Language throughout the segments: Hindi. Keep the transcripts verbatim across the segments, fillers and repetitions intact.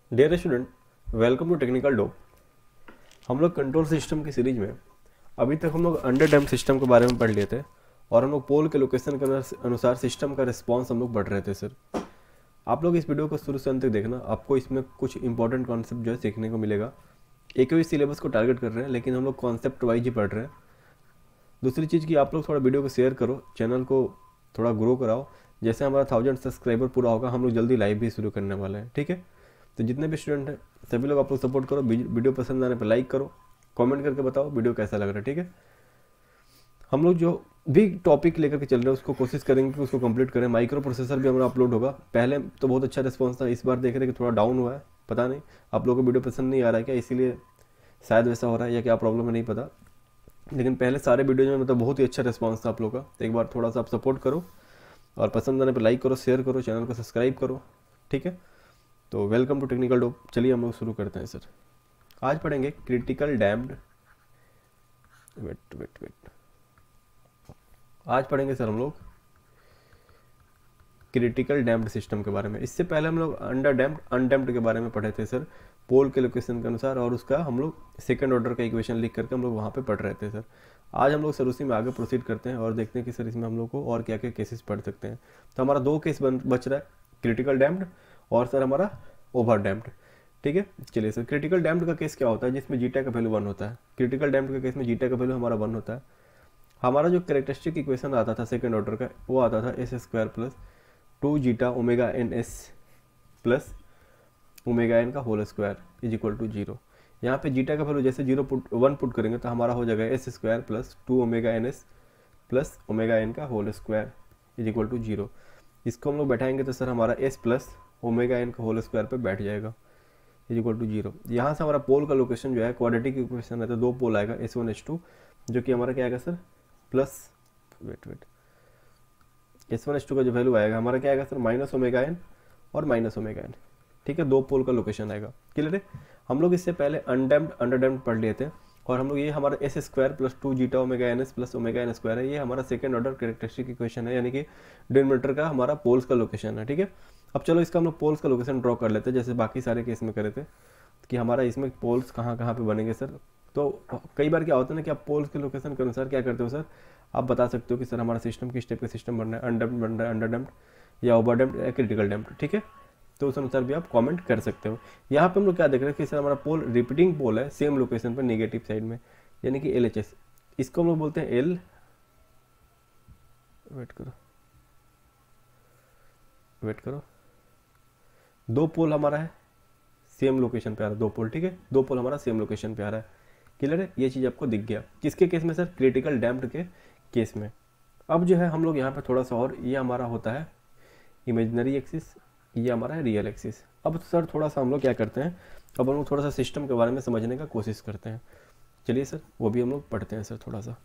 Dear student, welcome to technical dope. हम लोग कंट्रोल सिस्टम की सीरीज में अभी तक हम लोग अंडर डैम्प सिस्टम के बारे में पढ़ लिए थे और हम लोग पोल के लोकेशन के अनुसार सिस्टम का रिस्पांस हम लोग बढ़ रहे थे। सर, आप लोग इस वीडियो को शुरू से अंत तक देखना, आपको इसमें कुछ इंपॉर्टेंट कॉन्सेप्ट जो है सीखने को मिलेगा। एक ही सिलेबस को टारगेट कर रहे हैं लेकिन हम लोग कॉन्सेप्ट वाइज ही पढ़ रहे हैं। दूसरी चीज़ कि आप लोग थोड़ा वीडियो को शेयर करो, चैनल को थोड़ा ग्रो कराओ। जैसे हमारा थाउजेंड सब्सक्राइबर पूरा होगा हम लोग जल्दी लाइव भी शुरू करने वाले हैं। ठीक है, तो जितने भी स्टूडेंट हैं सभी लोग आप लोग सपोर्ट करो। वीडियो पसंद आने पर लाइक करो, कमेंट करके बताओ वीडियो कैसा लग रहा है। ठीक है, हम लोग जो भी टॉपिक लेकर के चल रहे हैं उसको कोशिश करेंगे कि उसको कंप्लीट करें। माइक्रो प्रोसेसर भी हमारा अपलोड होगा। पहले तो बहुत अच्छा रिस्पॉन्स था, इस बार देख रहे हैं कि थोड़ा डाउन हुआ है। पता नहीं आप लोगों को वीडियो पसंद नहीं आ रहा है क्या, इसीलिए शायद वैसा हो रहा है या क्या प्रॉब्लम है नहीं पता। लेकिन पहले सारे वीडियो में मतलब बहुत ही अच्छा रिस्पॉन्स था आप लोगों का। तो एक बार थोड़ा सा आप सपोर्ट करो और पसंद आने पर लाइक करो, शेयर करो, चैनल को सब्सक्राइब करो। ठीक है, तो वेलकम टू टेक्निकल डोप। चलिए हम लोग शुरू करते हैं। सर, आज पढ़ेंगे critical damped wait wait wait आज पढ़ेंगे सर हम लोग क्रिटिकल डैम्प्ड सिस्टम के बारे में। इससे पहले हम लोग अंडर डैम्प्ड अनडैम्प्ड के बारे में पढ़े थे सर, पोल के लोकेशन के अनुसार, और उसका हम लोग सेकंड ऑर्डर का इक्वेशन लिख करके हम लोग वहाँ पे पढ़ रहे थे। सर, आज हम लोग सर उसी में आगे प्रोसीड करते हैं और देखते हैं कि सर इसमें हम लोग को और क्या क्या केसेस पढ़ सकते हैं। तो हमारा दो केस बच रहा है, क्रिटिकल डैम्प्ड और सर हमारा ओवर डैम्प्ड। ठीक है, चलिए सर, क्रिटिकल डैम्प्ड का केस क्या होता है जिसमें जीटा का वैल्यू वन होता है। क्रिटिकल डैम्प्ड का केस में जीटा का वैल्यू हमारा वन होता है। हमारा जो कैरेक्टरिस्टिक इक्वेशन आता था सेकंड ऑर्डर का वो आता था S square plus two zeta omega N S plus omega N का whole square is equal to zero. यहाँ पे जीटा का वैल्यू जैसे जीरो पुट वन पुट करेंगे तो हमारा हो जाएगा S square plus two omega N S plus omega N का whole square is equal to zero. इसको हम लोग बैठाएंगे तो सर हमारा एस प्लस ओमेगा एन का होल स्क्वायर पे बैठ जाएगा इज इक्वल टू जीरो। यहाँ से हमारा पोल का लोकेशन जो है क्वाड्रेटिक इक्वेशन है तो दो पोल आएगा एस वन एच टू, जो कि हमारा क्या आएगा sir plus wait wait S one S two का जो वैल्यू आएगा हमारा क्या आएगा सर माइनस ओमेगा एन और माइनस ओमेगा एन। ठीक है, दो पोल का लोकेशन आएगा। क्लियर है, हम लोग इससे पहले अनडैम्प्ड अंडरडैम्प्ड पढ़ लिए थे और हम लोग ये हमारा S square plus two zeta omega N S plus omega N square है, ये हमारा सेकंड ऑर्डर कैरेक्टरिस्टिक इक्वेशन है, यानी कि डिनोमिनेटर का हमारा पोल्स का लोकेशन है। ठीक है, अब चलो इसका हम लोग पोल्स का लोकेशन ड्रॉ कर लेते हैं जैसे बाकी सारे केस में करे थे कि हमारा इसमें पोल्स कहाँ कहाँ पे बनेंगे। सर, तो कई बार क्या होता है ना कि आप पोल्स के लोकेशन के अनुसार क्या करते हो सर, आप बता सकते हो कि सर हमारा सिस्टम किस टाइप का सिस्टम बन रहा है, अनडैम्प्ड बन रहा है, अंडरडैम्प्ड या ओवरडैम्प्ड या क्रिटिकल डैम्प्ड। ठीक है, तो उस अनुसार भी आप कमेंट कर सकते हो। यहाँ पे हम लोग क्या देख रहे हैं कि सर हमारा पोल रिपीटिंग पोल है सेम लोकेशन पर नेगेटिव साइड में, यानी कि एल एच एस। इसको हम लोग बोलते हैं एल वेट करो वेट करो दो पोल हमारा है सेम लोकेशन पे आ रहा है, दो पोल। ठीक है, दो पोल हमारा सेम लोकेशन पे आ रहा है। क्लियर है, ये चीज़ आपको दिख गया किसके केस में सर, क्रिटिकल डैम्प्ड के केस में। अब जो है हम लोग यहाँ पे थोड़ा सा और, ये हमारा होता है इमेजिनरी एक्सिस, ये हमारा है रियल एक्सिस। अब सर थोड़ा सा हम लोग क्या करते हैं, अब हम लोग थोड़ा सा सिस्टम के बारे में समझने का कोशिश करते हैं। चलिए सर, वो भी हम लोग पढ़ते हैं। सर थोड़ा सा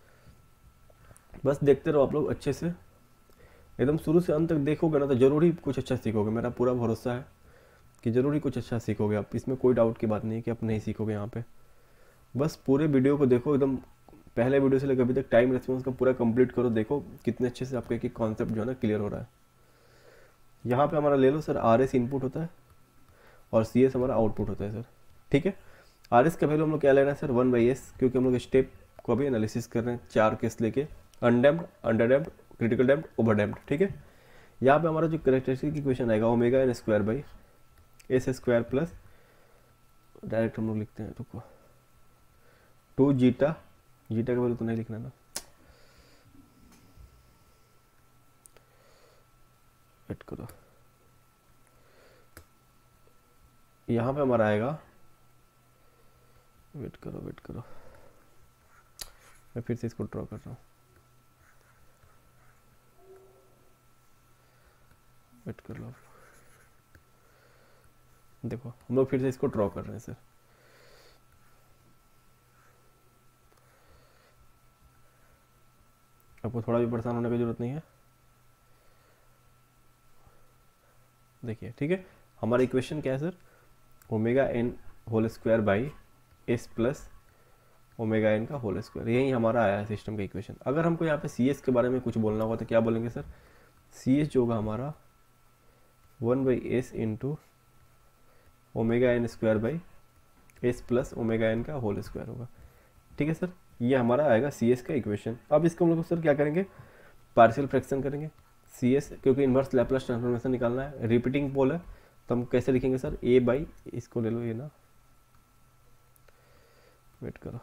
बस देखते रहो आप लोग अच्छे से, एकदम शुरू से अंत तक देखोगे ना तो ज़रूर ही कुछ अच्छा सीखोगे। मेरा पूरा भरोसा है कि ज़रूर ही कुछ अच्छा सीखोगे आप, इसमें कोई डाउट की बात नहीं है कि आप नहीं सीखोगे यहाँ पे। बस पूरे वीडियो को देखो, एकदम पहले वीडियो से लेकर अभी तक टाइम रिस्पॉन्स का पूरा कंप्लीट करो, देखो कितने अच्छे से आपका एक एक कॉन्सेप्ट जो है ना क्लियर हो रहा है। यहाँ पे हमारा ले लो सर, आर एस इनपुट होता है और सी एस हमारा आउटपुट होता है सर। ठीक है, आर एस का वैल्यू हम लोग क्या ले रहे हैं सर वन बाई एस, क्योंकि हम लोग स्टेप को अभी एनालिसिस कर रहे हैं चार केस लेके, undamped, underdamped, critical damped, overdamped. ठीक है, यहाँ पे हमारा जो कैरेक्टरिस्टिक इक्वेशन आएगा omega N square by S square plus, direct हम लोग लिखते हैं रुको, टू जीटा, जीटा का वैल्यू तो नहीं लिखना ना, वेट करो, यहाँ पे हमारा आएगा, वेट करो वेट करो मैं फिर से इसको ड्रॉ कर रहा हूँ, वेट कर लो। देखो हम लोग फिर से इसको ड्रॉ कर रहे हैं सर। आपको थोड़ा भी परेशान होने की जरूरत नहीं है, देखिए। ठीक है, हमारा इक्वेशन क्या है sir, omega N whole square by S plus omega N का होल स्क्वायर, यही हमारा आया है सिस्टम का इक्वेशन। अगर हमको यहाँ पे सी एस के बारे में कुछ बोलना होगा तो क्या बोलेंगे सर, सी एस जो होगा हमारा one by S into omega N square by S plus omega N का होल स्क्वायर होगा। ठीक है सर, ये हमारा आएगा सी एस का इक्वेशन। अब इसको हम लोग सर क्या करेंगे, पार्शियल फ्रैक्शन करेंगे सी एस, क्योंकि इन्वर्स लैप्लास ट्रांसफॉर्मेशन निकालना है, रिपीटिंग पोल है, तो हम कैसे लिखेंगे सर, ए बाई, इसको ले लो ये ना, वेट करो,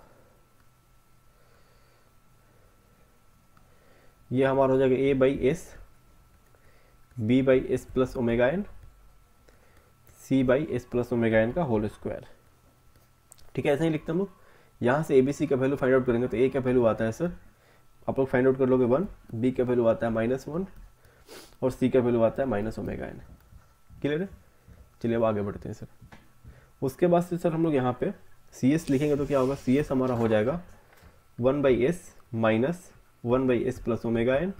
ये हमारा हो जाएगा A by S, B by S plus omega N, C by S plus omega N का होल स्क्वायर। ठीक है, ऐसे ही लिखते हम लोग। यहाँ से ए बी सी का वैल्यू फाइंड आउट करेंगे तो ए का वैल्यू आता है सर, आप लोग फाइंड आउट कर लोगे वन, बी का वैल्यू आता है माइनस वन, और सी का वैल्यू आता है माइनस ओमेगा एन। क्लियर है, चलिए अब आगे बढ़ते हैं सर। उसके बाद से सर हम लोग यहाँ पे सी एस लिखेंगे तो क्या होगा, सी एस हमारा हो जाएगा one by S minus one by S plus omega N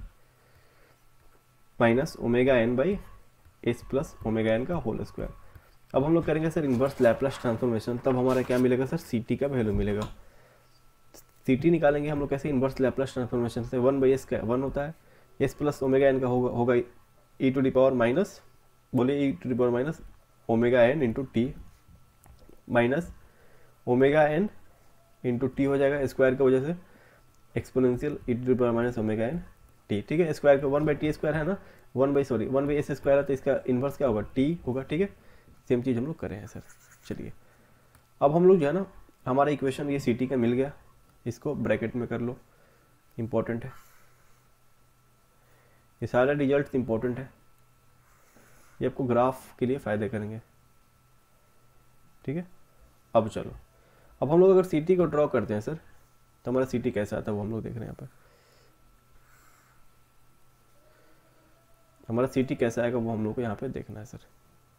minus omega N by S plus omega N का होल स्क्वायर। अब हम लोग करेंगे सर इन्वर्स लैप्लास ट्रांसफॉर्मेशन, तब हमारा क्या मिलेगा सर, सी टी का वैल्यू मिलेगा। सी टी निकालेंगे हम लोग कैसे, इन्वर्स लैप्लास ट्रांसफॉर्मेशन से, वन बाई एस का वन होता है, एस प्लस ओमेगा एन का होगा होगा e to the power minus, बोलिए e to the power minus omega N into T, minus omega N into T हो जाएगा स्क्वायर की वजह से, exponential e to the power minus omega N T. ठीक है, स्क्वायर का वन बाई टी स्क्वायर है ना, one by sorry one by S square है, तो इसका इन्वर्स क्या होगा, टी होगा। ठीक है, सेम चीज़ हम लोग करें हैं सर। चलिए अब हम लोग जो है ना, हमारा इक्वेशन ये सी टी का मिल गया, इसको ब्रैकेट में कर लो, इम्पोर्टेंट है, ये सारे रिजल्ट इम्पोर्टेंट है, ये आपको ग्राफ के लिए फ़ायदे करेंगे। ठीक है, अब चलो, अब हम लोग अगर सी टी को ड्रॉ करते हैं सर, तो हमारा सी टी कैसा आता है वो हम लोग देख रहे हैं यहाँ पर। हमारा सी टी कैसा आएगा वो हम लोग को यहाँ पे देखना है सर।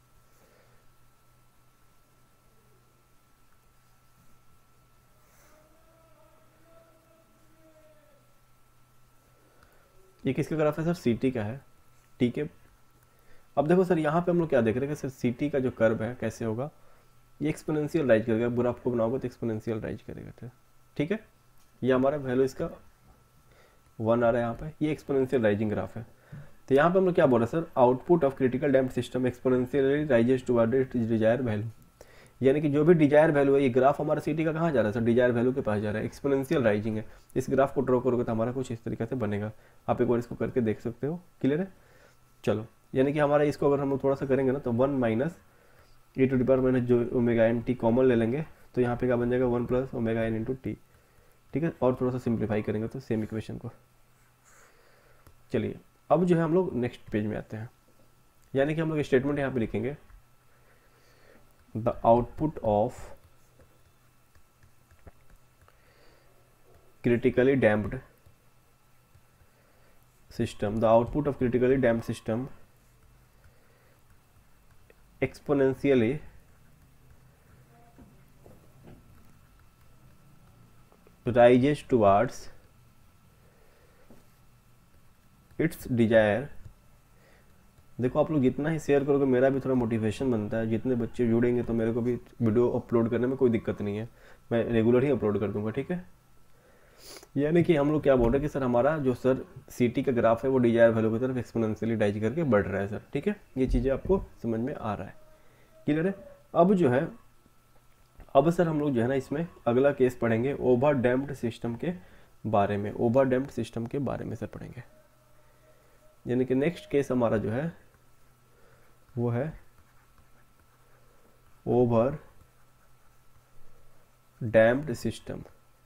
ये किसका ग्राफ है सर, सी टी का है। ठीक है, अब देखो सर यहाँ पे हम लोग क्या देख रहे हैं कि सर सी टी का जो कर्व है कैसे होगा, ये एक्सपोनेंशियल राइज करेगा, ग्राफ को बनाओगे तो एक्सपोनेंशियल राइज करेगा। ठीक है, ये हमारा वैल्यू इसका वन आ रहा है यहाँ पे, ये एक्सपोनेंशियल राइजिंग ग्राफ है। तो यहाँ पे हम लोग क्या बोल रहे हैं sir, output of critical damped system exponentially rises toward its desire value, यानी कि जो भी डिजायर वैल्यू है, ये ग्राफ हमारा सी टी का कहाँ जा रहा है सर, डिजायर वैल्यू के पास जा रहा है, एक्सपोनेंशियल राइजिंग है। इस ग्राफ को ड्रॉ करोगे तो हमारा कुछ इस तरीके से बनेगा, आप एक बार इसको करके देख सकते हो। क्लियर है, चलो, यानी कि हमारा इसको अगर हम लोग थोड़ा सा करेंगे ना, तो one minus e to the power minus जो ओमेगा एन टी कॉमन ले लेंगे, तो यहाँ पे क्या बन जाएगा, one plus omega N into T. ठीक है, और थोड़ा सा सिंप्लीफाई करेंगे तो सेम इक्वेशन को। चलिए अब जो है हम लोग नेक्स्ट पेज में आते हैं, यानी कि हम लोग स्टेटमेंट यहाँ पे लिखेंगे, the output of critically damped system, the output of critically damped system exponentially rises towards its desire। देखो आप लोग जितना ही शेयर करोगे मेरा भी थोड़ा मोटिवेशन बनता है, जितने बच्चे जुड़ेंगे तो मेरे को भी वीडियो अपलोड करने में कोई दिक्कत नहीं है, मैं रेगुलर ही अपलोड कर दूंगा। ठीक है, यानी कि हम लोग क्या बोल रहे हैं कि सर हमारा जो सर सी टी का ग्राफ है वो डिजायर वैल्यू की तरफ एक्सपोनेंशियली राइज करके बढ़ रहा है सर। ठीक है, ये चीज़ें आपको समझ में आ रहा है, क्लियर है। अब जो है, अब सर हम लोग जो है ना इसमें अगला केस पढ़ेंगे ओवर डैम्प्ड सिस्टम के बारे में, ओवर डैम्प्ड सिस्टम के बारे में सर पढ़ेंगे, यानी कि नेक्स्ट केस हमारा जो है वो है over damped system.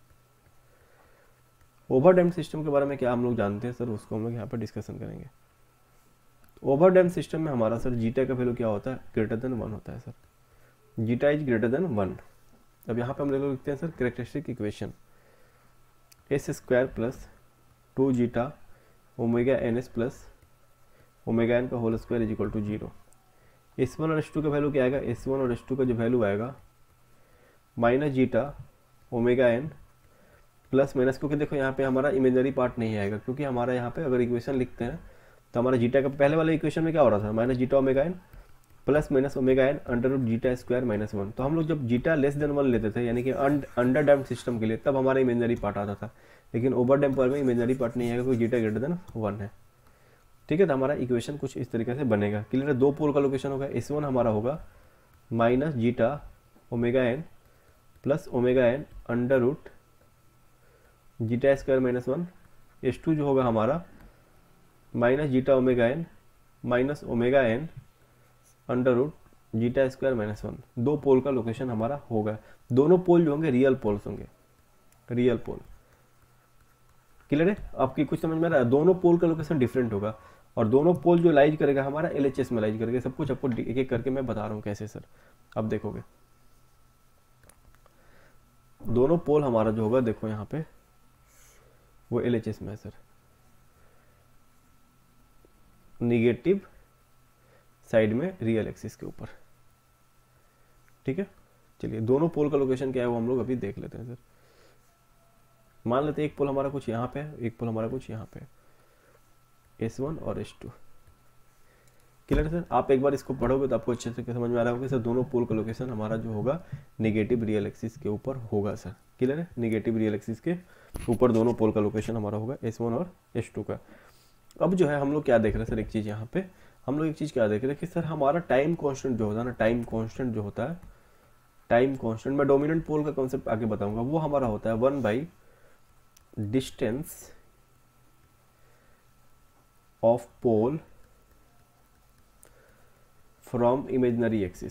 Over damped system के बारे में क्या हम लोग जानते हैं सर, उसको हम लोग यहाँ पर डिस्कशन करेंगे। ओवर डैम्प्ड सिस्टम में हमारा सर जीटा का वैल्यू क्या होता है, ग्रेटर देन वन होता है sir, zeta is greater than one. अब यहाँ पे हम लोग लिखते हैं sir characteristic equation, S square plus two zeta omega N S plus omega N का whole square is equal to zero. S one और एस टू का वैल्यू क्या आएगा, एस वन और एस टू का जो वैल्यू आएगा minus zeta omega N plus minus, क्योंकि देखो यहाँ पे हमारा इमेजनरी पार्ट नहीं आएगा, क्योंकि हमारा यहाँ पे अगर इक्वेशन लिखते हैं तो हमारा जीटा का पहले वाले इक्वेशन में क्या हो रहा था, minus zeta omega N plus minus omega N under root zeta square minus one. तो हम लोग जब जीटा लेस देन वन लेते थे, यानी कि अंडर डैम्प्ड सिस्टम के लिए, तब हमारा इमेजनरी पार्ट आता था, लेकिन ओवर डैम्प में इमेजनरी पार्ट नहीं आएगा क्योंकि जीटा ग्रेटर देन वन है। ठीक है, तो हमारा इक्वेशन कुछ इस तरीके से बनेगा। क्लियर है, दो पोल का लोकेशन होगा, एस वन हमारा होगा minus zeta omega N plus omega N under root zeta square minus one, S two जो होगा हमारा minus zeta omega N minus omega N under root zeta square minus one. दो पोल का लोकेशन हमारा होगा। दोनों पोल जो होंगे रियल पोल्स होंगे, रियल पोल। क्लियर है? आपकी कुछ समझ में आ रहा है? दोनों पोल का लोकेशन डिफरेंट होगा और दोनों पोल जो लाइज करेगा हमारा एल एच एस में लाइज करेगा। सब कुछ आपको एक एक करके मैं बता रहा हूँ कैसे सर। अब देखोगे दोनों पोल हमारा जो होगा, देखो यहाँ पे वो एल एच एस में है सर, निगेटिव साइड में रियल एक्सिस के ऊपर। ठीक है, चलिए दोनों पोल का लोकेशन क्या है वो हम लोग अभी देख लेते हैं सर। मान लेते हैं एक पोल हमारा कुछ यहाँ पे है, एक पोल हमारा कुछ यहाँ पे है, एस वन और एस टू। Clear sir? आप एक बार इसको पढ़ोगे तो आपको अच्छे से समझ में आ रहा होगा कि सर दोनों पोल का लोकेशन हमारा जो होगा नेगेटिव रियल एक्सिस के ऊपर होगा सर। क्लियर है? नेगेटिव रियल एक्सिस के ऊपर दोनों पोल का लोकेशन हमारा होगा एस वन और एस टू का। अब जो है हम लोग क्या देख रहे हैं सर, एक चीज़ यहाँ पे हम लोग एक चीज़ क्या देख रहे हैं कि सर हमारा टाइम कॉन्स्टेंट जो होता है ना, टाइम कॉन्स्टेंट जो होता है, टाइम कॉन्स्टेंट मैं डोमिनेंट पोल का कॉन्सेप्ट आगे बताऊंगा, वो हमारा होता है one by distance of pole from imaginary axis,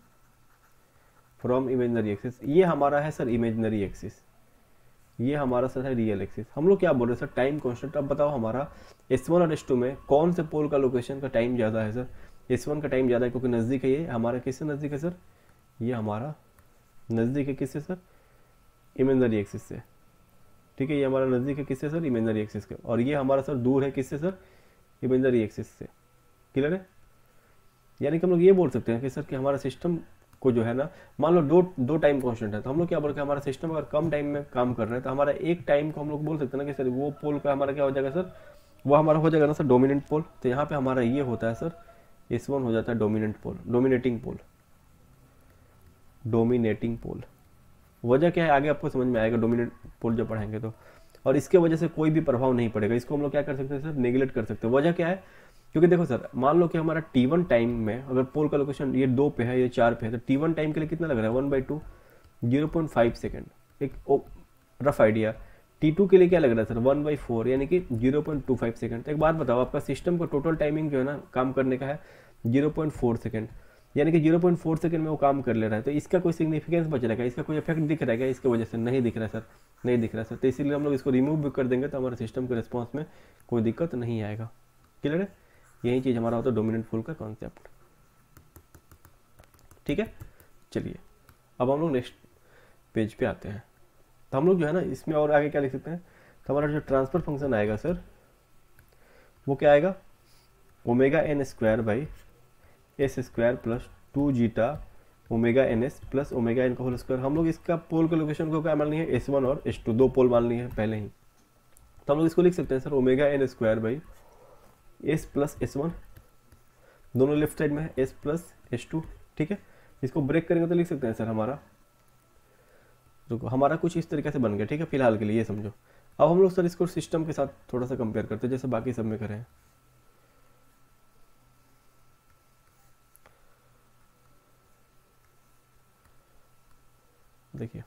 from imaginary axis. ये हमारा है सर इमेजिनरी एक्सिस, ये हमारा सर है रियल एक्सिस। हम लोग क्या बोल रहे हैं सर, टाइम कांस्टेंट। अब बताओ हमारा एस वन और एस टू में कौन से पोल का लोकेशन का टाइम ज़्यादा है सर? एस वन का टाइम ज़्यादा है क्योंकि नज़दीक है। ये हमारा किससे नज़दीक है सर? ये हमारा नज़दीक है किससे सर? इमेजिनरी एक्सिस से। ठीक है, ये हमारा नज़दीक है किससे सर? इमेजिनरी एक्सिस के। और ये हमारा सर दूर है किससे सर? इमेजिनरी एक्सिस से। क्लियर है? यानी कि हम लोग ये बोल सकते हैं कि सर कि हमारा सिस्टम को जो है ना, मान लो दो दो टाइम कांस्टेंट है, तो हम लोग क्या बोल रहे हैं हमारा सिस्टम अगर कम टाइम में काम कर रहे हैं तो हमारा एक टाइम को हम लोग बोल सकते हैं ना कि सर वो पोल का हमारा क्या हो जाएगा सर, वो हमारा हो जाएगा ना सर डोमिनेंट पोल। तो यहाँ पे हमारा ये होता है सर एस वन हो जाता है dominant pole, dominating pole, dominating pole. वजह क्या है आगे आपको समझ में आएगा डोमिनेंट पोल जब पढ़ाएंगे तो। और इसके वजह से कोई भी प्रभाव नहीं पड़ेगा, इसको हम लोग क्या कर सकते हैं सर, नेग्लेक्ट कर सकते हैं। वजह क्या है, क्योंकि देखो सर मान लो कि हमारा टी वन टाइम में अगर पोल का लोकेशन ये दो पे है, ये चार पे है, तो टी वन टाइम के लिए कितना लग रहा है? One by two, zero point five second, एक रफ आइडिया। टी टू के लिए क्या लग रहा है सर? वन बाई फोर, यानी कि zero point two five second. तो एक बात बताओ, आपका सिस्टम का टोटल टाइमिंग जो है ना काम करने का है जीरो पॉइंट फोर सेकेंड, यानी कि जीरो पॉइंट फोर सेकेंड में वो काम कर ले रहा है। तो इसका कोई सिग्निफिकेंस बच रहेगा, इसका कोई इफेक्ट दिख रहा है इसके वजह से? नहीं दिख रहा है सर, नहीं दिख रहा है सर। तो इसीलिए हम लोग इसको रिमूव भी कर देंगे तो हमारे सिस्टम के रिस्पॉन्स में कोई दिक्कत नहीं आएगा। क्लियर है? यही चीज़ हमारा होता है डोमिनेंट पोल का कॉन्सेप्ट। ठीक है, चलिए अब हम लोग नेक्स्ट पेज पे आते हैं। तो हम लोग जो है ना इसमें और आगे क्या लिख सकते हैं, तो हमारा जो ट्रांसफर फंक्शन आएगा सर वो क्या आएगा? Omega N square by S square plus two zeta omega N S plus omega N का होल स्क्वायर। हम लोग इसका पोल का लोकेशन को क्या मान ली है? एस वन और एस टू, दो पोल मान ली है पहले ही। तो हम लोग इसको लिख सकते हैं sir omega N square by S plus S one, दोनों लेफ्ट साइड में है एस प्लस एस टू। ठीक है, इसको ब्रेक करेंगे तो लिख सकते हैं सर हमारा, तो हमारा कुछ इस तरीके से बन गया। ठीक है, फिलहाल के लिए ये समझो। अब हम लोग सर इसको सिस्टम के साथ थोड़ा सा कंपेयर करते हैं जैसे बाकी सब में करें। देखिए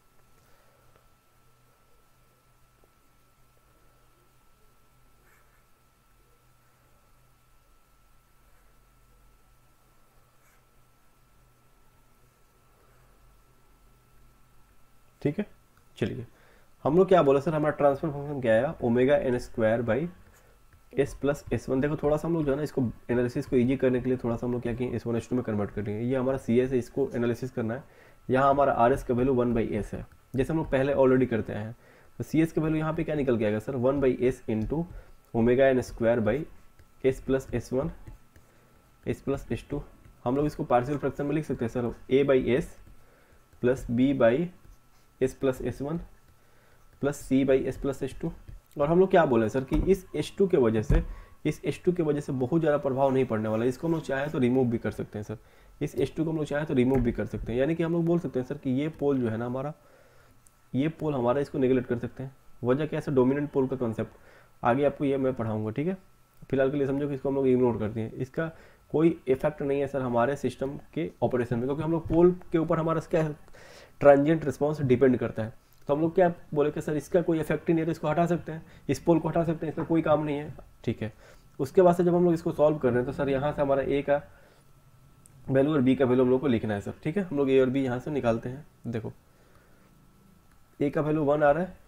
ठीक है, चलिए हम लोग क्या बोला सर, हमारा ट्रांसफर फंक्शन क्या आया? Omega N square by S plus S one. देखो थोड़ा सा हम लोग जो है ना इसको एनालिसिस को इजी करने के लिए थोड़ा सा हम लोग क्या किए, एस वन एस टू में कन्वर्ट कर देंगे। ये हमारा सी एस है, इसको एनालिसिस करना है। यहाँ हमारा आर एस का वैल्यू वन बाई एस है, जैसे हम लोग पहले ऑलरेडी करते हैं। तो सी एस का वैल्यू यहाँ पे क्या निकल के आएगा sir? One by S into omega N square by S plus S one S plus S two. हम लोग इसको पार्शियल फ्रैक्शन में लिख सकते हैं sir A by S plus B by S plus S one plus C by S plus S two. और हम लोग क्या बोले सर कि इस एस टू के वजह से, इस एस टू के वजह से बहुत ज़्यादा प्रभाव नहीं पड़ने वाला है। इसको हम लोग चाहे तो रिमूव भी कर सकते हैं सर, इस एस टू को हम लोग चाहे तो रिमूव भी कर सकते हैं। यानी कि हम लोग बोल सकते हैं सर कि ये पोल जो है ना हमारा, ये पोल हमारा, इसको नेगलेक्ट कर सकते हैं। वजह क्या है सर? डोमिनेंट पोल का कॉन्सेप्ट आगे आपको ये मैं पढ़ाऊँगा। ठीक है, फिलहाल के लिए समझो कि इसको हम लोग इग्नोर करते हैं, इसका कोई इफेक्ट नहीं है सर हमारे सिस्टम के ऑपरेशन में, क्योंकि हम लोग पोल के ऊपर हमारा क्या ट्रांजिएंट रिस्पॉन्स डिपेंड करता है। तो हम लोग क्या बोले कि सर इसका कोई इफेक्ट ही नहीं है तो इसको हटा सकते हैं, इस पोल को हटा सकते हैं, इसका कोई काम नहीं है, ठीक है। उसके बाद से जब हम लोग इसको सॉल्व कर रहे हैं तो सर यहाँ से हमारा ए का वैल्यू और बी का वैल्यू हम लोग को लिखना है सर, ठीक है। हम लोग ए और बी यहाँ से निकालते हैं। देखो ए का वैल्यू वन आ रहा है,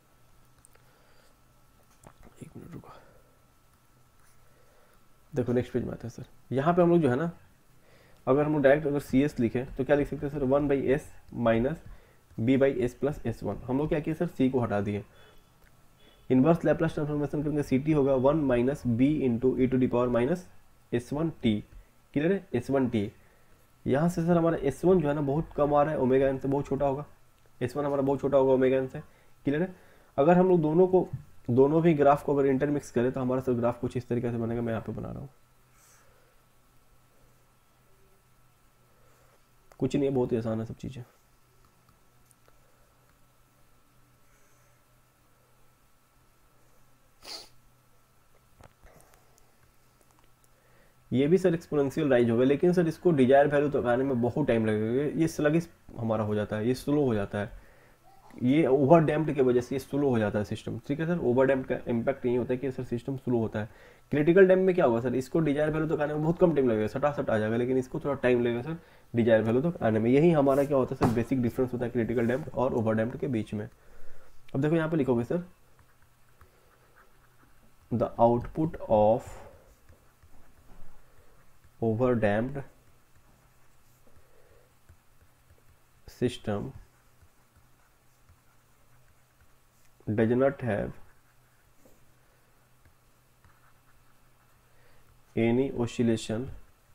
एक मिनट रुको, देखो नेक्स्ट पेज में आता है सर। यहाँ पे हम लोग जो है ना, अगर हम लोग डायरेक्ट अगर सी एस लिखें तो क्या लिख सकते हैं sir, one by S minus B by S plus S one. हम लोग क्या किए सर, सी को हटा दिए। इनवर्स लैप्लास ट्रांसफॉर्मेशन करेंगे, सी टी होगा one minus B into E to the power minus S one T, clear है, एस वन टी। यहाँ से सर हमारा एस वन जो है ना बहुत कम आ रहा है, ओमेगा एन से बहुत छोटा होगा, एस वन हमारा बहुत छोटा होगा ओमेगा एन से, क्लियर है। अगर हम लोग दोनों को दोनों भी ग्राफ को अगर इंटरमिक्स करें तो हमारा सर ग्राफ कुछ इस तरीके से बनेगा, मैं यहाँ पे बना रहा हूँ, कुछ नहीं है, बहुत ही आसान है सब चीज़ें। ये भी सर एक्सपोनेंशियल राइज होगा, लेकिन सर इसको डिजायर वैल्यू तक आने में बहुत टाइम लगेगा, ये स्लगिश हमारा हो जाता है, ये स्लो हो जाता है, ये ओवर डैम्प्ड की वजह से ये स्लो हो जाता है सिस्टम, ठीक है सर। ओवर डैम्प्ड का इम्पैक्ट ये होता है कि सर सिस्टम स्लो होता है। क्रिटिकल डैम्प में क्या होगा सर, इसको डिजायर वैल्यू तक आने में बहुत कम टाइम लगेगा, सटा सट आ जाएगा, लेकिन इसको थोड़ा टाइम लगेगा सर डिजायर वैल्यू तक आने में। यही हमारा क्या होता है सर, बेसिक डिफरेंस होता है क्रिटिकल डैम्प और ओवर डैम्प्ड के बीच में। अब देखो यहाँ पे लिखोगे sir, the output of over damped system does not have any oscillation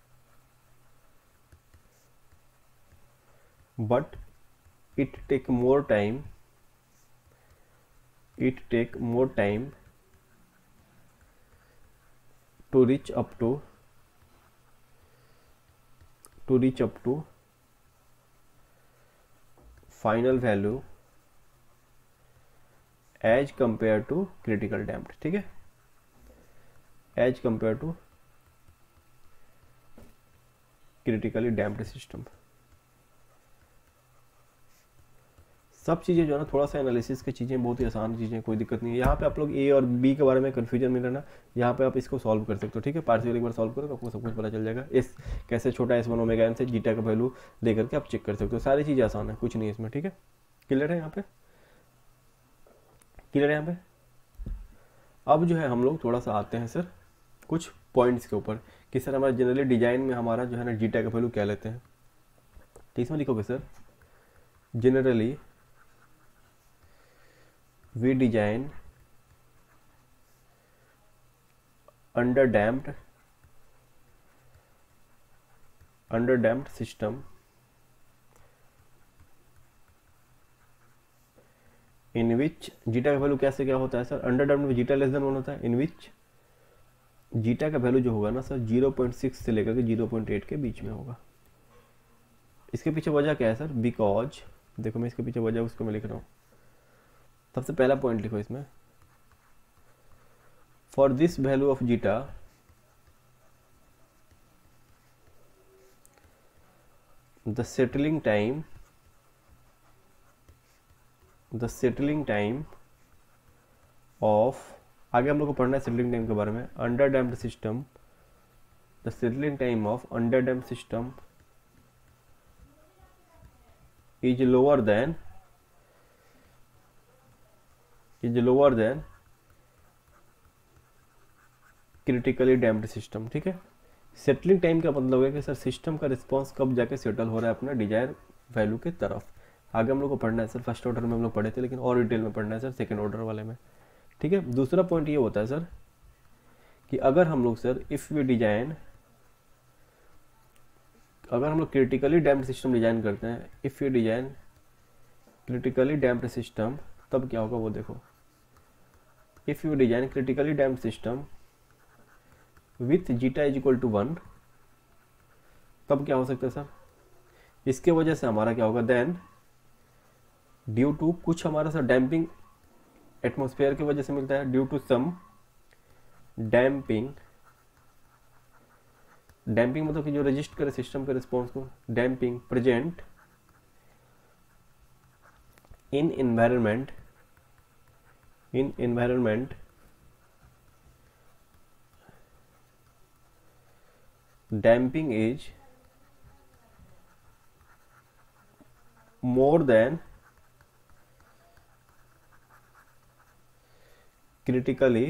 but it take more time it take more time to reach up to to reach up to final value as compared to critical damped, ठीक है, as compared to critically damped system। सब चीज़ें जो है ना थोड़ा सा एनालिसिस की चीज़ें बहुत ही आसान चीज़ें, कोई दिक्कत नहीं है। यहाँ पे आप लोग ए और बी के बारे में कन्फ्यूजन में रहना, यहाँ पे आप इसको सॉल्व कर सकते हो, ठीक है। पार्शियल एक बार सॉल्व करो तो आपको सब कुछ पता चल जाएगा। एस कैसे छोटा एस वन ओमेगा एन से जीटा का वैल्यू दे करके आप चेक कर सकते हो, सारी चीज़ें आसान है, कुछ नहीं है इसमें, ठीक है। क्लियर है यहाँ पे, क्लियर है यहाँ पे। अब जो है हम लोग थोड़ा सा आते हैं सर कुछ पॉइंट्स के ऊपर कि सर हमारा जनरली डिजाइन में हमारा जो है ना जीटा का वैल्यू क्या लेते हैं। तो इसमें लिखोगे sir, generally we design under damped under damped system in which zeta का वैल्यू कैसे क्या होता है सर, अंडर डैम्प्ड में जीटा लेस देन वन होता है, इन विच जीटा का वैल्यू जो होगा ना सर ज़ीरो पॉइंट सिक्स से लेकर के ज़ीरो पॉइंट एट के बीच में होगा। इसके पीछे वजह क्या है सर, बिकॉज देखो मैं इसके पीछे वजह उसको मैं लिख रहा हूँ। सबसे पहला पॉइंट लिखो इसमें, for this value of zeta the settling time the settling time of, आगे हम लोग को पढ़ना है सेटलिंग टाइम के बारे में, under damped system, the settling time of under damped system is lower than is lower than critically damped system, ठीक है। सेटलिंग टाइम का मतलब है कि सर सिस्टम का रिस्पांस कब जाके सेटल हो रहा है अपना डिजायर वैल्यू के तरफ। आगे हम लोग को पढ़ना है सर, फर्स्ट ऑर्डर में हम लोग पढ़े थे, लेकिन और डिटेल में पढ़ना है सर सेकंड ऑर्डर वाले में, ठीक है। दूसरा पॉइंट ये होता है सर कि अगर हम लोग सर इफ़ वी डिजाइन, अगर हम लोग क्रिटिकली डैम्प्ड सिस्टम डिजाइन करते हैं, if you design critically damped system, तब क्या होगा वो देखो, if you design critically damped system with zeta is equal to one, तब क्या हो सकता है सर, इसके वजह से हमारा क्या होगा, देन ड्यू टू कुछ हमारा सर डैम्पिंग एटमॉस्फेयर की वजह से मिलता है, due to some damping damping मतलब कि जो रजिस्ट करे सिस्टम के रिस्पॉन्स को। Damping present in environment in environment damping is more than critically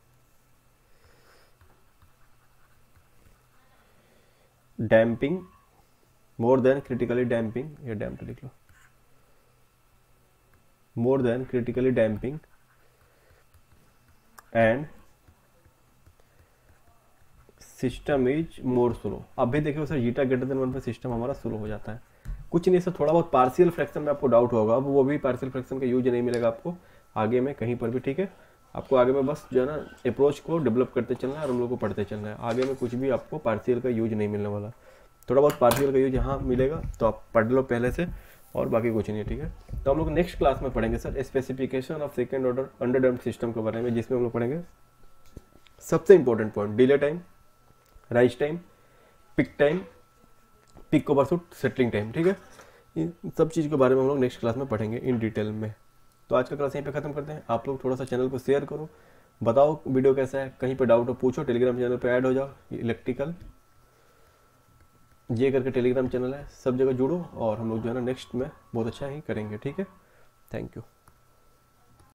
damping more than critically damping ये डैम्प लिख लो more than critically damping and system is more slow. अब भी देखिए sir zeta greater than one पे सिस्टम हमारा स्लो हो जाता है। कुछ नहीं सर, थोड़ा बहुत पार्शियल फ्रैक्शन में आपको डाउट होगा, अब वो भी पार्शियल फ्रैक्शन का यूज नहीं मिलेगा आपको आगे में कहीं पर भी, ठीक है। आपको आगे में बस जो है ना अप्रोच को डेवलप करते चलना है और हम लोग को पढ़ते चलना है। आगे में कुछ भी आपको पार्शियल का यूज नहीं मिलने वाला, थोड़ा बहुत पार्शियल का यूज यहाँ मिलेगा तो आप पढ़ लो पहले से, और बाकी कुछ नहीं है, ठीक है। तो हम लोग नेक्स्ट क्लास में पढ़ेंगे sir specification of second order under damped system के बारे में, जिसमें हम लोग पढ़ेंगे सबसे important point delay time, rise time, peak time, peak overshoot, settling time, ठीक है। इन सब चीज़ के बारे में हम लोग नेक्स्ट क्लास में पढ़ेंगे इन डिटेल में। तो आज का क्लास यहीं पे ख़त्म करते हैं। आप लोग थोड़ा सा चैनल को शेयर करो, बताओ वीडियो कैसा है, कहीं पे डाउट हो पूछो, टेलीग्राम चैनल पे ऐड हो जाओ, इलेक्ट्रिकल जे करके टेलीग्राम चैनल है, सब जगह जुड़ो और हम लोग जो है ना नेक्स्ट में बहुत अच्छा ही करेंगे, ठीक है। Thank you.